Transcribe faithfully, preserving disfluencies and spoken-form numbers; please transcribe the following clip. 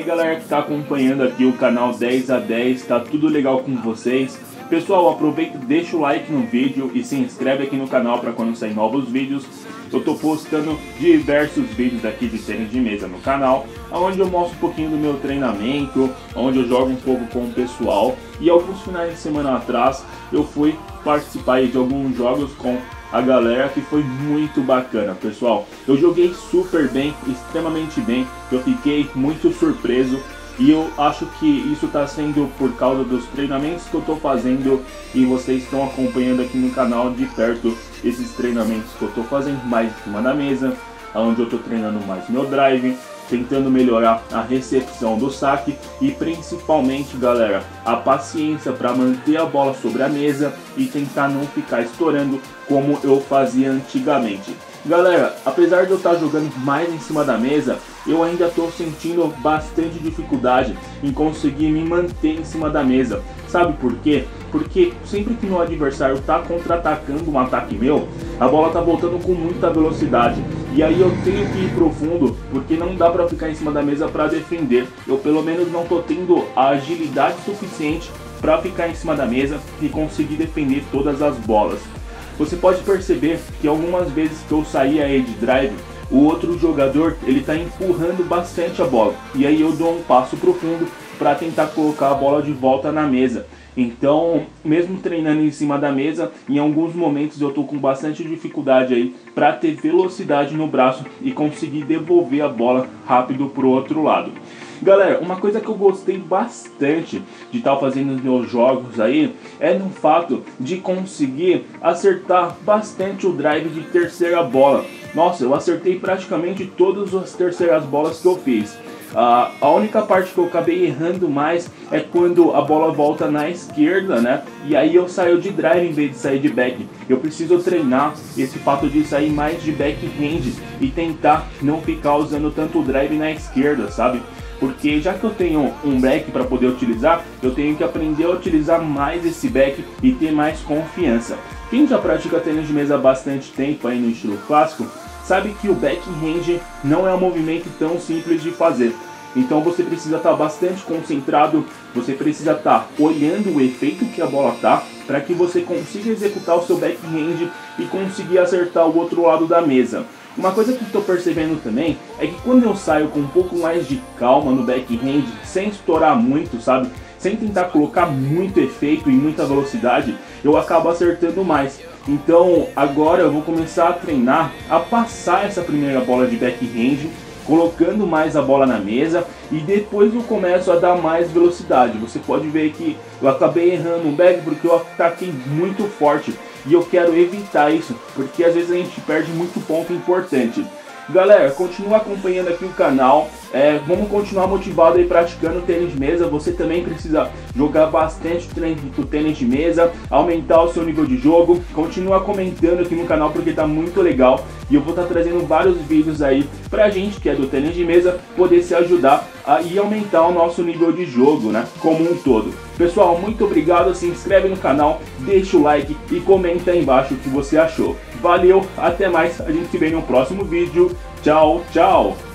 galera que está acompanhando aqui o canal dez a dez, tá tudo legal com vocês? Pessoal, aproveita, deixa o like no vídeo e se inscreve aqui no canal para quando sair novos vídeos. Eu tô postando diversos vídeos aqui de tênis de mesa no canal, onde eu mostro um pouquinho do meu treinamento, onde eu jogo um pouco com o pessoal. E alguns finais de semana atrás eu fui participar de alguns jogos com a galera, que foi muito bacana, pessoal. Eu joguei super bem, extremamente bem, eu fiquei muito surpreso. E eu acho que isso está sendo por causa dos treinamentos que eu estou fazendo e vocês estão acompanhando aqui no canal de perto esses treinamentos que eu estou fazendo mais em cima da mesa, onde eu estou treinando mais meu drive, tentando melhorar a recepção do saque e principalmente, galera, a paciência para manter a bola sobre a mesa e tentar não ficar estourando como eu fazia antigamente. Galera, apesar de eu estar jogando mais em cima da mesa, eu ainda estou sentindo bastante dificuldade em conseguir me manter em cima da mesa. Sabe por quê? Porque sempre que meu adversário está contra-atacando um ataque meu, a bola está voltando com muita velocidade. E aí eu tenho que ir profundo, porque não dá para ficar em cima da mesa para defender. Eu pelo menos não estou tendo a agilidade suficiente para ficar em cima da mesa e conseguir defender todas as bolas. Você pode perceber que algumas vezes que eu saí aí de drive, o outro jogador ele está empurrando bastante a bola. E aí eu dou um passo profundo para tentar colocar a bola de volta na mesa. Então, mesmo treinando em cima da mesa, em alguns momentos eu estou com bastante dificuldade aí para ter velocidade no braço e conseguir devolver a bola rápido para o outro lado. Galera, uma coisa que eu gostei bastante de estar fazendo nos meus jogos aí é no fato de conseguir acertar bastante o drive de terceira bola. Nossa, eu acertei praticamente todas as terceiras bolas que eu fiz. Uh, a única parte que eu acabei errando mais é quando a bola volta na esquerda, né? E aí eu saio de drive em vez de sair de back. Eu preciso treinar esse fato de sair mais de backhand e tentar não ficar usando tanto o drive na esquerda, sabe? Porque já que eu tenho um back para poder utilizar, eu tenho que aprender a utilizar mais esse back e ter mais confiança. Quem já pratica tênis de mesa há bastante tempo aí no estilo clássico, sabe que o backhand não é um movimento tão simples de fazer. Então você precisa estar bastante concentrado, você precisa estar olhando o efeito que a bola tá, para que você consiga executar o seu backhand e conseguir acertar o outro lado da mesa. Uma coisa que estou percebendo também é que quando eu saio com um pouco mais de calma no backhand, sem estourar muito, sabe? Sem tentar colocar muito efeito e muita velocidade, eu acabo acertando mais. Então agora eu vou começar a treinar a passar essa primeira bola de backhand, colocando mais a bola na mesa e depois eu começo a dar mais velocidade. Você pode ver que eu acabei errando um back porque eu ataquei muito forte e eu quero evitar isso, porque às vezes a gente perde muito ponto importante. Galera, continua acompanhando aqui o canal, é, vamos continuar motivado aí praticando tênis de mesa. Você também precisa jogar bastante tênis de mesa, aumentar o seu nível de jogo. Continua comentando aqui no canal porque tá muito legal e eu vou estar tá trazendo vários vídeos aí pra gente que é do tênis de mesa poder se ajudar a ir aumentar o nosso nível de jogo, né, como um todo. Pessoal, muito obrigado, se inscreve no canal, deixa o like e comenta aí embaixo o que você achou. Valeu, até mais, a gente se vê no próximo vídeo. Tchau, tchau!